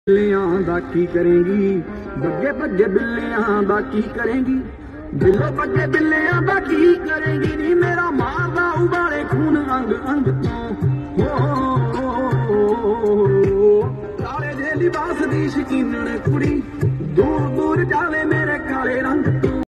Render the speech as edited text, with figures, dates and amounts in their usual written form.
बिल्लियां दा की करेंगी, बग्गे बग्गे बिल्लियां दा की करेंगी, बिल्लो बग्गे बिल्लियां दा की करेंगी नी मेरा मारदा उबाले खून अंग अंग तो काले जे लिबास दी शकीनन कुड़ी दूर दूर जावे मेरे काले रंग तो।